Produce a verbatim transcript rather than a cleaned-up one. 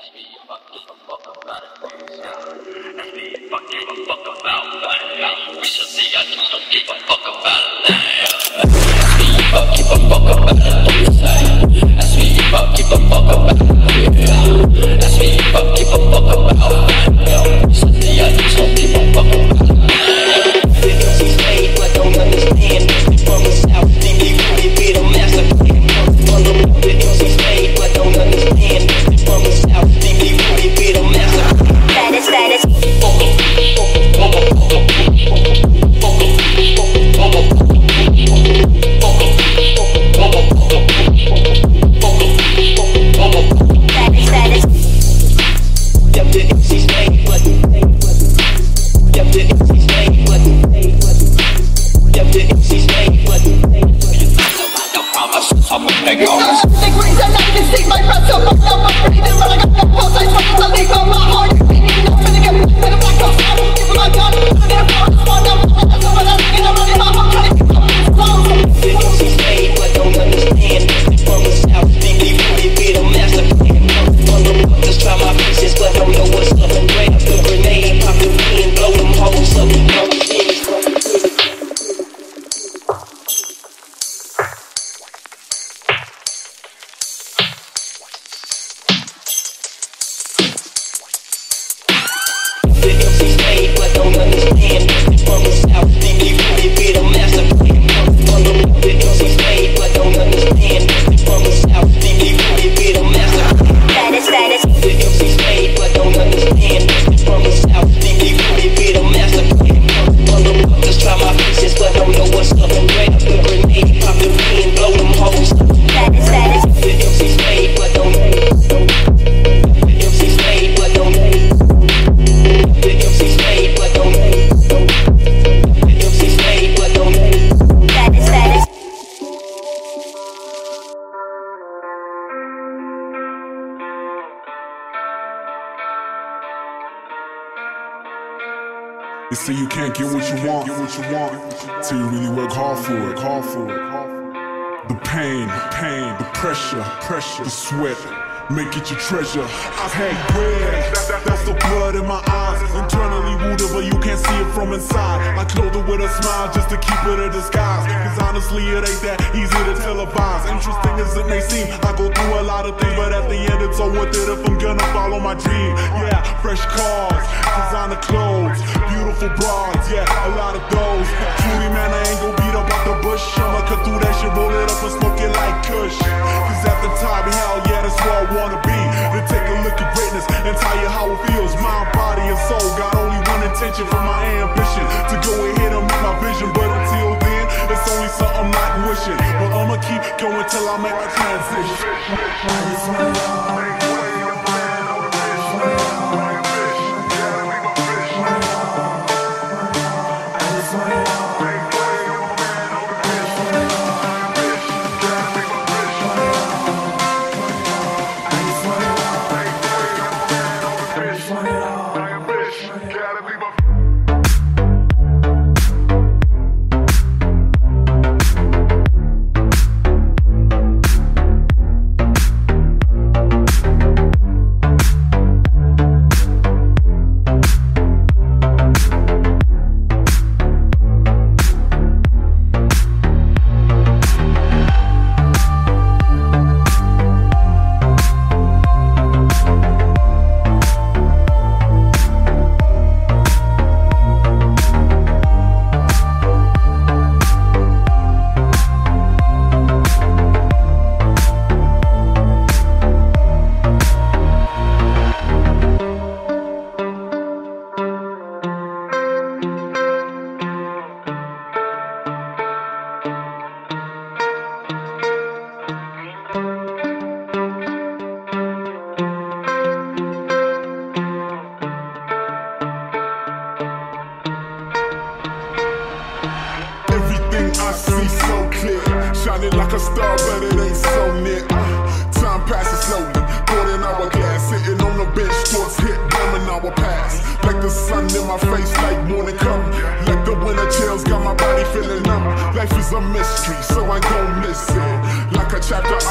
They say you can't get what you want, get what you want, till you really work hard for it, hard for it. The pain, the pain, the pressure, pressure, the sweat, make it your treasure. I've had red, that, that's the blood in my eyes. Internally wounded, but you can't see it from inside. I clothe it with a smile just to keep it a disguise. Cause honestly, it ain't that easy to televise. Interesting as it may seem, I go through a lot of things, but at the end it's all worth it if I'm gonna follow my dream. Yeah, fresh cars, designer clothes, beautiful broads, yeah, a lot of those. Truly, man, I ain't gon' beat up out the bush. I'ma cut through that shit, roll it up and smoke it like Kush. Cause at the top, hell yeah, that's where I wanna be. To take a look at greatness and tell you how it feels. Mind, body, and soul got only one intention for my ambition, to go ahead and meet my vision. But until then, it's only something I'm not wishing. But I'ma keep going till I make my transition. I see so clear, shining like a star, but it ain't so near. uh, Time passes slowly, golden hourglass, sitting on the bench, thoughts hit them an hour pass. Like the sun in my face, like morning come. Like the winter chills, got my body feeling numb. Life is a mystery, so I gon' miss it. Like a chapter